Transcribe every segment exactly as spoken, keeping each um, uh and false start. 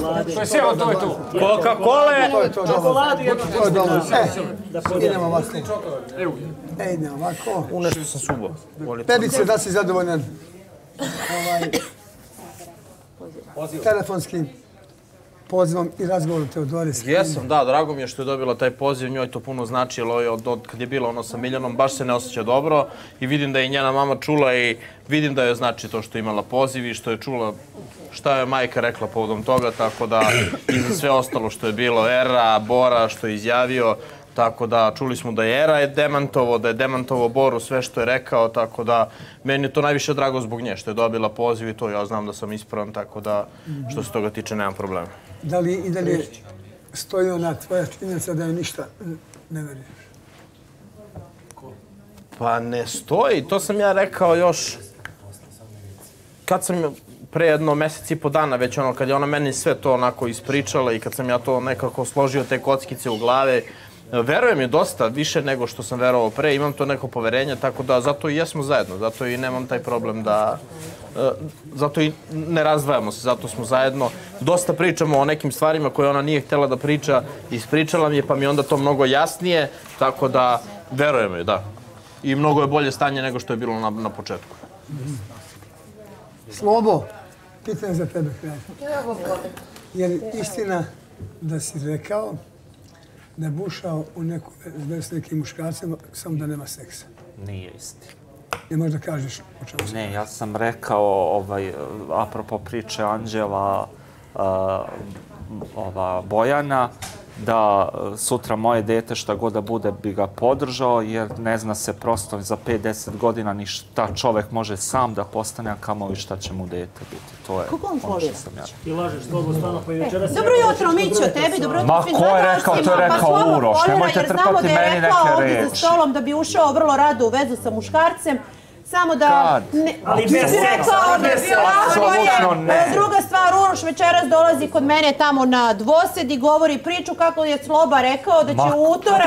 To je sve, to je tu. Coca-Cola. Čokoladu jednu. To je dobro. E, idemo ovako. E, idemo ovako. Unešto sam subo. Bebice, da si zadovoljan? Telefonskim pozivom i razgovorom Teodore. Jesam, da, drago mi je što je dobila taj poziv, njoj to puno znači, jer od kad je bila ono sa Miljanom, baš se ne osjeća dobro i vidim da je njena mama čula i vidim da joj znači to što je imala poziv i što je čula šta je majka rekla povodom toga, tako da i za sve ostalo što je bilo, Era, Bora, što je izjavio, tako da čuli smo da je Era je demantovo, da je demantovo Boru sve što je rekao, tako da meni je to najviše drago zbog nje, što je dobila poziv i to ja znam da sam ispravan, tako da što se toga tiče nemam problema. Da li i dalje stoji ona tvoja činjenica da je ništa ne veruješ? Pa ne stoji, to sam ja rekao još kad sam pre jedno mesec i po dana već ono, kad je ona meni sve to onako ispričala i kad sam ja to nekako složio te kockice u glave, verujem je dosta, više nego što sam verovao pre, imam to neko poverenje, tako da zato i jesmo zajedno, zato i nemam taj problem da... Zato i ne razdvajamo se, zato smo zajedno. Dosta pričamo o nekim stvarima koje ona nije htjela da priča, ispričala mi je, pa mi je onda to mnogo jasnije, tako da verujem joj, da. I mnogo je bolje stanje nego što je bilo na, na početku. Slobo, pitanje za tebe, kraj. Je li istina da si rekao da je bušao u neku vezu s nekim muškarcima samo da nema seksa? Nije istina. Ne možda kažeš o čemu se... Ne, ja sam rekao, ovaj, apropo priče Anđela, uh, ova Bojana, da sutra moje dete šta god da bude bi ga podržao, jer ne zna se prosto za pet do deset godina ni šta čovek može sam da postane, a kamoli šta će mu dete biti. To je ono što sam ja. Ti lažeš, Slobo, stvarno, pa i večera si... Dobro jutro, Mićo, tebi, dobro jutro svim gledalcima. Ma ko je rekao, to je rekao Uroš, nemojte trpati meni neke reči. Jer znamo da je rekao ovdje za stolom da bi ušao vrlo rado u vezu sa muškarcem. Samo da... Ali ti si rekao da je bio lako je. Druga stvar, Uroš večeras dolazi kod mene tamo na dvosed i govori priču kako je Sloba rekao da će u utorak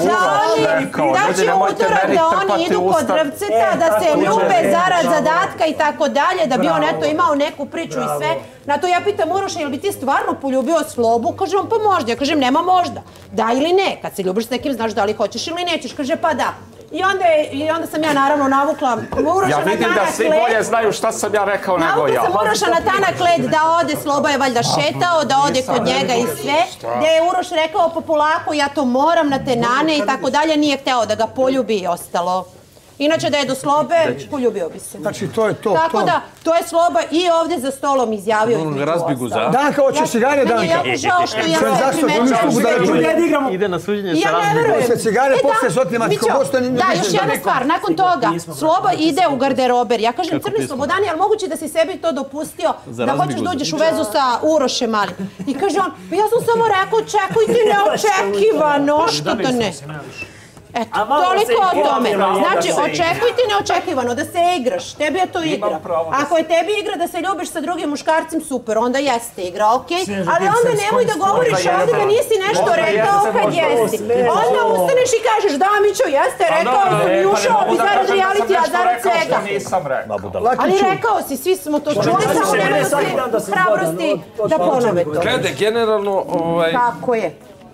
da će u utorak da oni idu kod Drvceta, da se ljube zarad zadatka i tako dalje, da bi on eto imao neku priču i sve. Na to ja pitam Uroša, jel bi ti stvarno poljubio Slobu? Kaže on, pa možda. Ja kažem, nema možda. Da ili ne. Kad se ljubiš s nekim, znaš da li hoćeš ili nećeš. Kaže, pa da. I onda, je, I onda sam ja naravno navukla Uroša ja na tanak led. Ja vidim da svi bolje znaju šta sam ja rekao nego ja. Navukla sam Uroša na tanak led da ode, Sloba je valjda šetao, da ode kod njega i sve. Gdje je Uroš rekao, pa polako, ja to moram na te nane i tako dalje. Nije hteo da ga poljubi i ostalo. Inače da je do Slobe, poljubio bi se. Znači, to je to. Tako da, to je Sloba i ovdje za stolom izjavio. Danka, hoćeš cigare, Danka? Meni je jako žao što ja ne primećujem. Ide na suđenje sa Ja ne verujem. Posle cigare, posle sotimatsko gosto... Da, još jedna stvar. Nakon toga, Sloba ide u garderober. Ja kažem, Crni Slobodani, ali moguće da si sebi to dopustio da hoćeš da uđeš u vezu sa Urošem Malim. I kaže on, pa ja sam samo rekao, čekujte neočekivano, što to ne. Eto, toliko o tome. Znači, očekujte neočekivano da se igraš. Tebi je to igra. Ako je tebi igra da se ljubiš sa drugim muškarcim, super, onda jeste igra, okej? Ali onda nemoj da govoriš ovdje da nisi nešto rekao kad jesi. Onda ustaneš i kažeš, da, Mićo, jeste, rekao sam i ušao bi zarad reality, a zarad svega. Ali rekao si, svi smo to čuli, samo nemamo svi hrabrosti da ponove to. Glede, generalno... Kako je?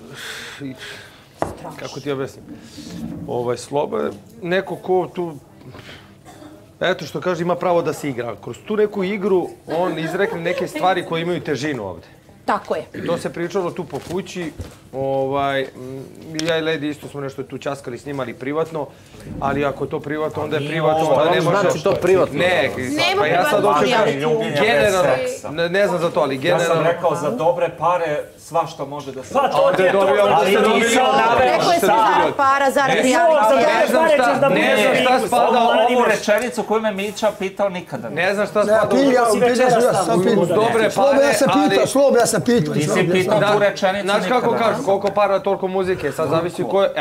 Kako ti objasnim? Ovaj, Sloba je neko ko tu... Eto što kaže, ima pravo da se igra. Kroz tu neku igru on izrekne neke stvari koje imaju težinu ovde. Tako je. To se pričalo tu po kući. Ovaj, ja i Lady isto smo nešto tu časkali, snimali privatno, ali ako je to privatno, onda je privatno, onda ne može... Znači to privatno? Ne, pa ja sad hoću kažem, generalno, ne znam za to, ali generalno... Ja sam rekao, za dobre pare svašta može da se... Pa to ti je to, ali nisam naveo. Rekao je se zarad para, zarad reality. Ne znam šta, ne znam šta spada ovu rečenicu koju me Mića pitao nikada. Ne znam šta spada u dobre pare, ali... Slobo, ja sam pitao. Ti si pitao tu rečenicu nikada. Znaš kako kažu, koliko para, toliko muzike, sad zavisi koje... Evo,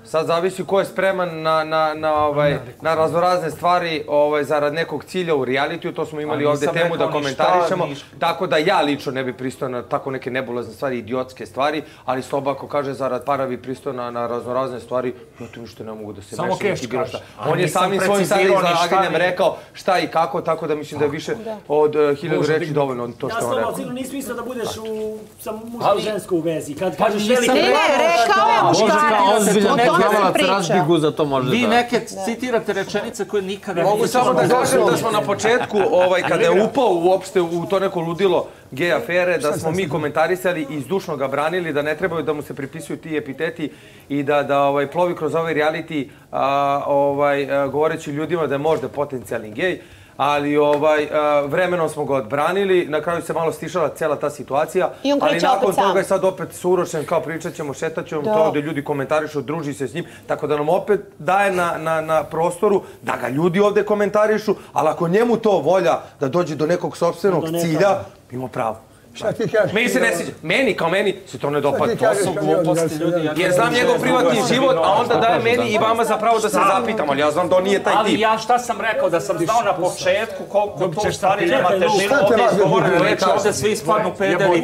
Sad zavisi ko je spreman na, na, na, ovaj, na raznorazne stvari ovaj, zarad nekog cilja u realitiju. To smo imali ovde temu da komentarišemo. Tako da ja lično ne bi pristao na tako neke nebulozne stvari, idiotske stvari, ali Sloba ako kaže zarad para bi pristao na, na raznorazne stvari, ja tu ništa ne mogu da se samo mešam. keš kaže. On je samim svojim sadržajem rekao šta i kako, tako da mislim da je više od uh, hiljadu reči dovoljno to što on rekao. Ja Sloba, nisi mislio da budeš u, sa muško-žensko u vezi. Kad kažeš velike... Ne, ne, rekao je muškarac. Razbigu za to može da... Vi neke citirate rečenice koje nikad ne... Mogu samo da kažem da smo na početku, ovaj, kada je upao uopšte u to neko ludilo gej afere, da smo mi komentarisali i zdušno ga branili, da ne trebaju da mu se pripisuju ti epiteti i da, da ovaj, plovi kroz ovaj reality a, ovaj, a, govoreći ljudima da je možda potencijalni gej. Ali ovaj, vremenom smo ga odbranili, na kraju se malo stišala cijela ta situacija, ali nakon toga je sad opet s Urošem, kao pričat ćemo, šetat ćemo, to da ljudi komentarišu, druži se s njim, tako da nam opet daje na, na, na prostoru da ga ljudi ovde komentarišu, ali ako njemu to volja da dođe do nekog sopstvenog cilja, ima pravo. Šta ti kažeš? Meni se ne sviđa. Meni, kao meni, se to ne dopada. To su gluposti ljudi. Jer znam njegov privatni život, a onda daje meni i vama zapravo da se zapitam, ali ja znam da on nije taj tip. Ali ja šta sam rekao, da sam znao na početku koliko to u stvari nema težinu, ovdje izgovorene reči, ovdje svi ispadnu pederi.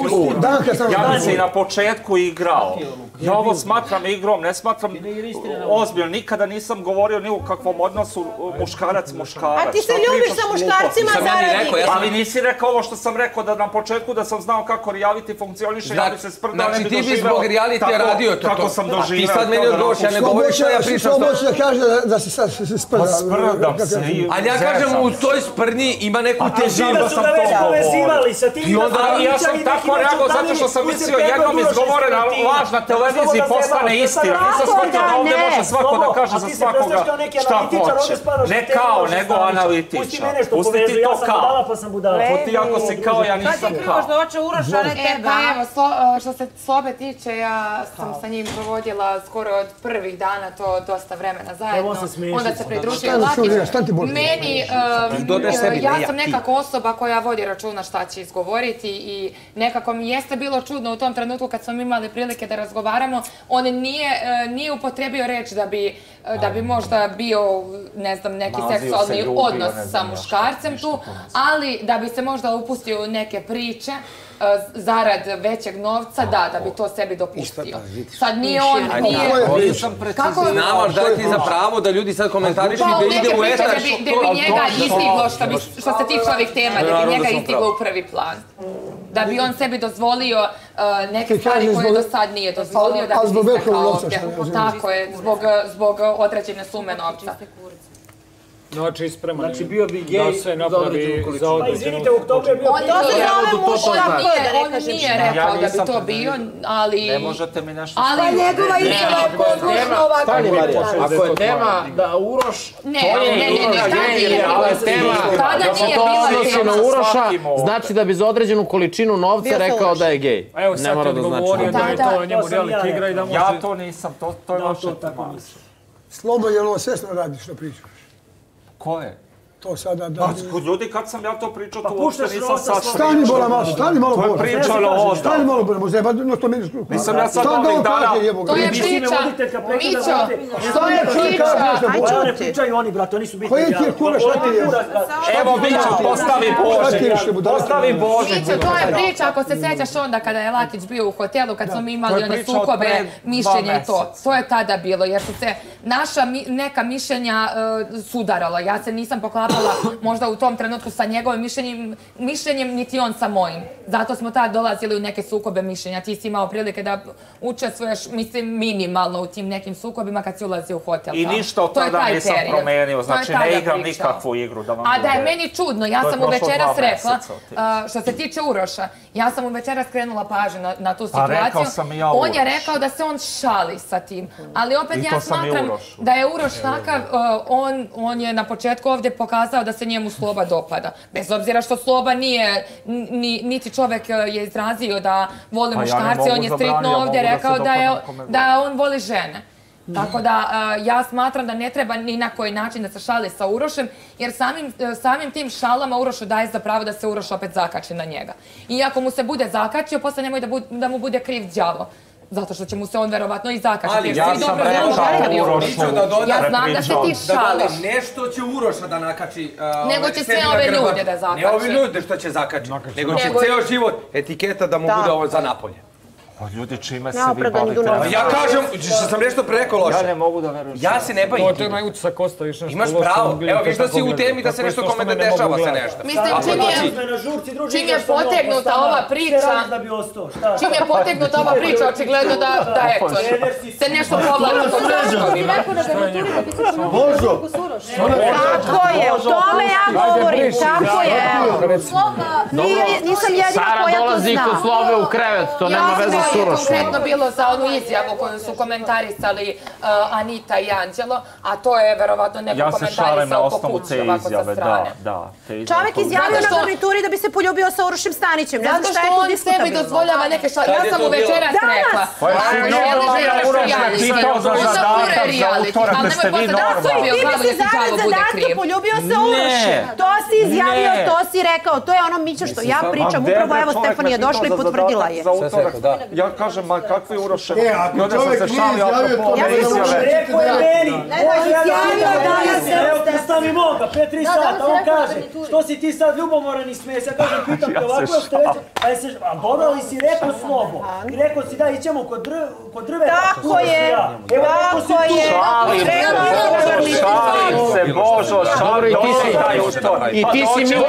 Ja bi se i na početku igrao. Ja ovo smatram igrom, ne smatram ozbiljno. Nikada nisam govorio ni u kakvom odnosu muškarac-muškarac. A ti se ljubiš sa muškarcima zaradi igre. Ali nisi rekao ovo što sam rekao, da na početku da sam znao kako reality funkcioniše, ja bi se sprdao, ne bi doživao. Znači ti bi zbog realitija radio to. Kako sam doživao. Ti sad meni odgovoriš, ja ne govorim što ja pričam. Slobo će da kaže da si sad sprdao. Sprdam se. Ali ja kažem, u toj sprdnji ima neku težinu. Da sam to govorio. I onda ja sam tako rekao zato što sam mislio jednom izgovorena laž na televiziji postane istina. Nisam shvatio da ovdje može svako da kaže za svakoga šta hoće. Ne kao, nego analitičar. Pusti ti to kao. Pusti ako si kao, ja nisam kao. Možda hoće Uroša, ne teba. Pa evo, što se Slobe tiče, ja sam sa njim provodila skoro od prvih dana to dosta vremena zajedno. Onda se pridružio Lakić. Meni, ja sam nekako osoba koja vodi računa šta će izgovoriti i nekako mi jeste bilo čudno u tom trenutku kad smo imali prilike da razgovaramo. On nije upotrebio reč da bi možda bio, ne znam, neki seksualni odnos sa muškarcem tu, ali da bi se možda upustio u neke priče zarad većeg novca, da, da bi to sebi dopustio. Sad nije on, nije... Znamo, daj ti za pravo da ljudi sad komentarišu i da ide u etar. Gde bi njega izdiglo, što se tiče ovih tema, da bi njega izdiglo u prvi plan. Da bi on sebi dozvolio neke stvari koje do sad nije dozvolio, da bi se stekao ovdje. Tako je, zbog određene sume novca. Znači, spreman. Znači, bio bi gej da se napravi za određenu... Pa izvinite, u oktobru je bio... On nije rekao da bi to bio, ali... Ne možete mi nešto... Pa njegova izjava je podložna ovako. Stani, Marija, ako je tema da Uroš... Ne, ne, ne, ne, tada nije bila tema. Da se to odnosi na Uroša, znači da bi za određenu količinu novca rekao da je gej. Evo sad ti odgovorio da je to njemu reality igra i da može... Ja to nisam, to je vaše tema. Slobo, je li ovo svesno radi što pričaš? Ko je? To sada da... Ljudi, kad sam ja to pričao, to uopšte nisam sad pričao. Stani bola malo, stani malo bola. To je pričalo ovdje. Stani malo bola, možda je no to meni skrupa. Nisam ja sad ovih dana... To je priča, Mićo, što je priča? Ovo ne pričaju oni, brate, oni su bitni. Koji ti je kura, šta ti je? Evo, Mićo, postavi Bože. Postavi Bože. Mićo, to je priča, ako se sjećaš onda kada je Lakić bio u hotelu, kad smo mi imali one sukobe, mišljenje i to. To je tada bilo, jer su se naša neka mišljenja sudarala. Ja se nisam poklapala možda u tom trenutku sa njegovim mišljenjem, mišljenjem niti on sa mojim. Zato smo tada dolazili u neke sukobe mišljenja. Ti si imao prilike da učestvuješ, mislim, minimalno u tim nekim sukobima kad si ulazio u hotel. I ništa od tada nisam promenio, znači ne igram nikakvu igru da vam govorim. A da je meni čudno, ja sam u večeras rekla, što se tiče Uroša, ja sam u večeras krenula pažnju na tu situaciju. On je rekao da se on šali sa tim. Ali opet ja smatram da je Uroš takav, on je na početku ovdje pokazao da se njemu Sloba dopada. Bez obzira što Sloba nije, niti čovek je izrazio da voli muškarce, on je striktno ovdje rekao da on voli žene. Tako da ja smatram da ne treba ni na koji način da se šali sa Urošem, jer samim tim šalama Urošu daje za pravo da se Uroš opet zakači na njega. I ako mu se bude zakačio, posle nemoj da mu bude kriv đavo. Zato što će mu se on verovatno i zakačiti. Ali ja sam rekao Urošu. Ja znam da se ti šališ. Nešto će Uroša da nakači. Nego će sve ove ljude da zakače. Ne ovi ljude što će zakači, nego će ceo život etiketa da mu bude ovo za napolje. Pa ljudi, čime se vi bavite? Ja kažem, što sam nešto preko loše. Ja ne mogu da verujem. Ja se ne bavim. To je maj utisak, ostaviš nešto. Imaš pravo. Evo, viš da si u temi da se nešto kome da dešava se nešto. Mislim, čim je potegnuta ova priča, čim je potegnuta ova priča, očigledno da, eto, se nešto povlači po troškovima. Božo! Tako je, o tome ja govorim, tako je. Nisam jedina Sara koja to dolazi zna. kod Slove u krevet, to nema veze s Urošom. Konkretno bilo za onu izjavu koju su komentarisali Anita i Anđelo, a to je verovatno neko komentarisao po kući ovako sa strane. Čovek izjavio na garnituri da bi se poljubio sa Urošem Stanićem. Ne znam šta je tu on diskutabilno. sebi dozvoljava neke šale. Ja sam mu večeras rekla. Pa je si mnogo da Uroš me pitao za zadatak za utorak, da ste vi normalni. Ti bi si zarad zadatka poljubio sa Urošem. To si izjavio, to si rekao. To je ono Mića što ja pričam. Upravo evo Stefanija došla i potvrdila je. Ja kažem, ma kakvi Uroše? I onda sam se šalio apropo ove izjave. Rekao je meni, on izjavio danas, evo predstavi moga, pet tri sata, on kaže, što si ti sad ljubomoran i smiješ, ja kažem, pitam te ovako što već, pa je se, a dobro li si rekao slobo? I rekao si da ićemo kod drveta. Tako je, tako je. Šalim se, Božo, šalim se. I ti si mi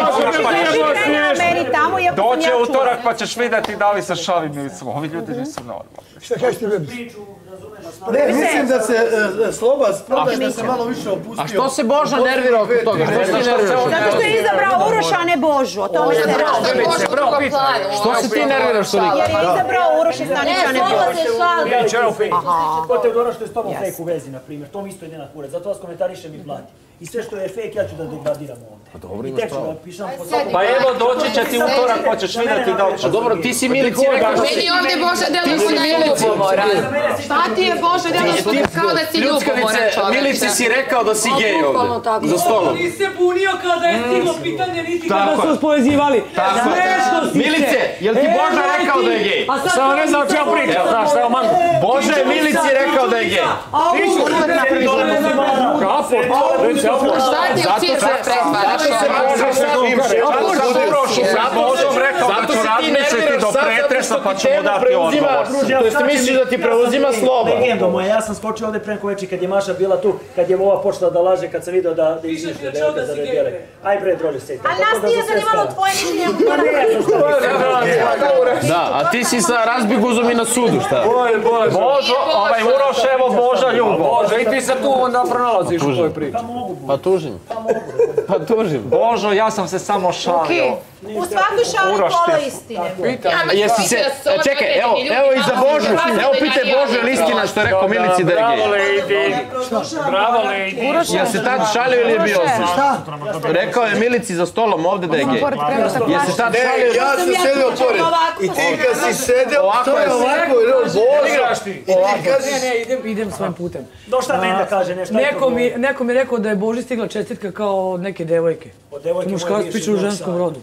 doće utorak pa ćeš vidjeti da li se šalim ili smo. Ovi ljudi nisu normalni. Šta kažeš ti, bebi? Ne, mislim da se Sloba sprodaš da se malo više opustio. A što se Božo nervira oko toga? Što se nerviraš? Zato što je izabrao Uroša, a ne Božu. O tome se radi. Što se ti nerviraš toliko? Jer je izabrao Uroš i Stanića, a ne Božu. Ja ću evo fejku. Ko te udora što je s tobom fejk u vezi, na primjer. To mi isto ide na kurac. Zato vas komentarišem i plati. I sve što je fake, ja ću da degradiram ovdje. Pa dobro, imaš pravo. Pa evo, doći će ti utorak pa ćeš vidjeti da li ćeš. A dobro, ti si Milici rekao... Meni ovdje Bože deluje da je ljubomoran. Šta ti je Bože deluje kao da si ljubomoran čovječe? Milici si rekao da si gej ovdje, za stolom. Nisi se bunio kada je stiglo pitanje, niti kada su uspovezivali. Smešno si se. Milice, jel ti Boža rekao da je gej? Samo ne znam o čemu pričam, znaš, šta je o mangu. Bože je Milici rekao da je gej. Šta ti u cirku pretvaraš? Zato ću razmisliti do pretresa pa ću mu dati odgovor. To jest misliš da ti preuzima Sloba? Legendo moja, ja sam skočio ovdje preko veći kad je Maša bila tu, kad je ova počela da laže, kad sam vidio da izmišlja devojka za debjele. Aj bre, droli se. A nas nije zanimalo tvoje mišljenje. Da, a ti si sa razbiguzom i na sudu, šta? Božo, ovaj Uroš, evo Boža ljubo. Bože, i ti se tu onda pronalaziš u toj priči. Pa tužim. Pa tužim. Božo, ja sam se samo šalio. U svakoj šali pola istine. Jesi se, čekaj, evo, evo i za Božu, evo pitaj Božu ili istina što je rekao Milici da je gej. Bravo, Lady. Bravo, Lady. Jesi tad šalio ili je bio ozbiljno? Šta? Rekao je Milici za stolom ovdje da je gej. Jesi tad šalio ili... Ja sam sedio pored. I ti kad si sedio, to je ovako, Božo. I ti kad si... Ne, ne, idem, idem svojim putem. Došla meni da kaže nešto. Neko mi, neko mi je rekao da je Boži stigla čestitka kao od neke devojke. Od devojke moje Muškarac bivše piše u ženskom rodu.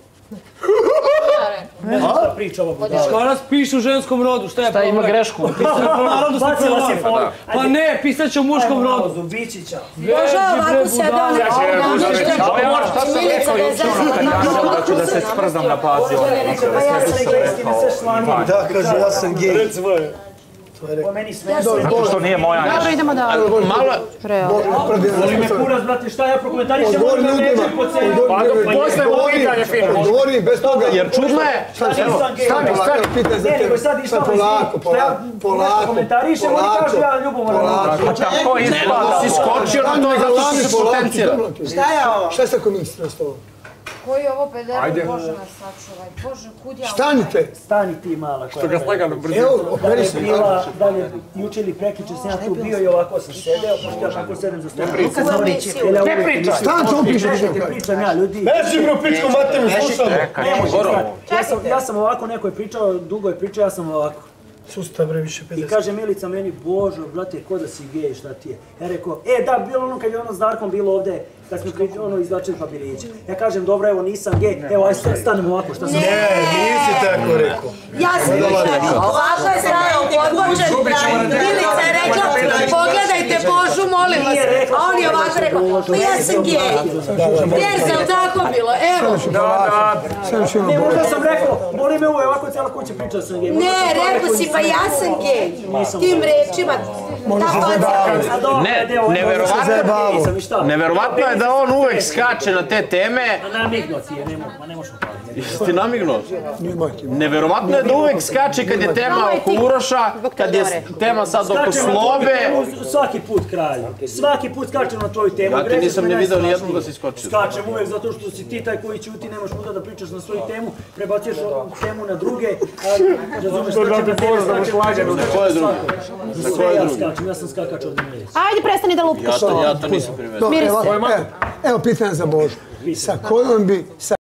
Ne znam šta priča ovo budala. Muškarac piše u ženskom rodu, šta je Šta ima grešku? Bacila si for. Pa ne, pisat će u muškom rodu. Ajmo, Zubičića. Bože, ovako se da ne... Šta sam rekao jučer ono kad ja sam da ću da se sprdam na bazi ono? Pa ja sam gejski, me sve šlanimo. Da, kaže, ja sam gej. Po meni sve. Zato što nije moja ništa. Dobro, idemo dalje. Malo... Voli me kurac, brate, šta ja prokomentarišem, moram da nećem po cenu. Posle ovo pitanje, Fino. Odgovori bez toga. Jer čudno je... Stani, stani, stani. Pitaj za Ne, nego tebe. sad išla Polako, polako, polako. komentarišem, oni kažu ja ljubomoran. Tako ispada. Si skočio na to zato što se potencira. Šta je ovo? Šta je sa komisijom s tobom? Koji je ovo pederu, Bože nas sačuvaj. Bože, kud ja... Stanite! Stani ti mala. Što ga slagano brzo. Evo, Da operi je se. bila, da li je juče ili prekjuče sam ja tu bio i ovako sam sedeo, pošto ja kako sedem za stolom. Ne pričaj! Stan, to piše. Pričam ja, ljudi. Beži bro, pičko materiju, slušam. Ja sam, ja sam ovako, neko je pričao, dugo je pričao, ja sam ovako. Sustav bre, više I pedeset. kaže Milica meni, Božo, brate, ko da si gej, šta ti je? Ja rekao, e da, bilo ono kad je ono s Darkom bilo ovdje, kad smo pričali, ono izvlačili papiriće. Ja kažem, dobro, evo nisam gej, evo aj stanemo ovako, šta sam... Ne, nisi tako rekao. Ja sam rekao, ovako je stajao podvočen, Milica je rekla, pogledajte Božu, molim vas. A on je ovako rekao, pa ja sam gej. Jer se li tako bilo? Evo. Ne, možda sam rekao, boli me uve, ovako cijela kuća priča da sam gej. Ne, rekao si, pa ja sam gej. Tim rečima. Ne, neverovatno, neverovatno je da on uvek skače na te teme. Namignuo ti je, ne možemo praviti. Jesi ti namignuo? Neverovatno je da uvek skače kad je tema oko Uroša, kad je tema sad oko Slobe. Svaki put, kralju. Svaki put skačem na tvoju temu. Ja ti nisam ne vidio nijednom da si skočio. Skačem uvek zato što si ti taj koji ćuti, nemaš puta da pričaš na svoju temu, prebaciš temu na druge. Razumeš, skačem na tebe, skačem na tebe. Na koje druge? Na sve ja skačem, ja sam skakač od Milesa. Ajde, prestani da lupkaš to. Ja to nisam primetio. Evo, pitanje za Božu. Sa kojom bi...